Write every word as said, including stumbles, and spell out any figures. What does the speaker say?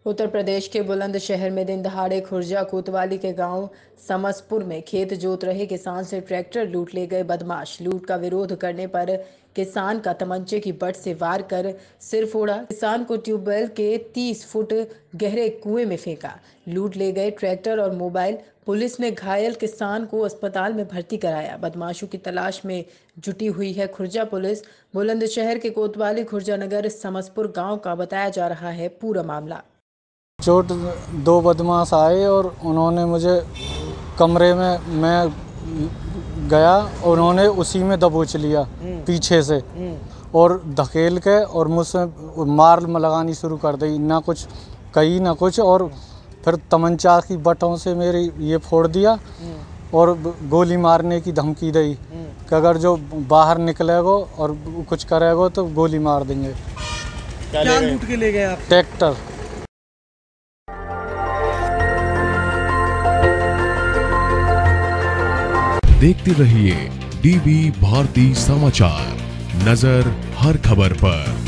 उत्तर प्रदेश के बुलंदशहर में दिन दहाड़े खुर्जा कोतवाली के गांव समसपुर में खेत जोत रहे किसान से ट्रैक्टर लूट ले गए बदमाश। लूट का विरोध करने पर किसान का तमंचे की बट से वार कर सिर फोड़ा। किसान को ट्यूबवेल के तीस फुट गहरे कुएं में फेंका। लूट ले गए ट्रैक्टर और मोबाइल। पुलिस ने घायल किसान को अस्पताल में भर्ती कराया। बदमाशों की तलाश में जुटी हुई है खुर्जा पुलिस। बुलंदशहर के कोतवाली खुर्जा नगर समसपुर गांव का बताया जा रहा है पूरा मामला। चोट दो बदमाश आए और उन्होंने मुझे कमरे में मैं गया और उन्होंने उसी में दबोच लिया पीछे से और धकेल के और मुझसे मार लगानी शुरू कर दी। ना कुछ कही ना कुछ, और फिर तमंचा की बटों से मेरी ये फोड़ दिया और गोली मारने की धमकी दी कि अगर जो बाहर निकलेगा और कुछ करेगा तो गोली मार देंगे। क्या लूट के ले गए आप? ट्रैक्टर। देखते रहिए डीवी भारती समाचार, नजर हर खबर पर।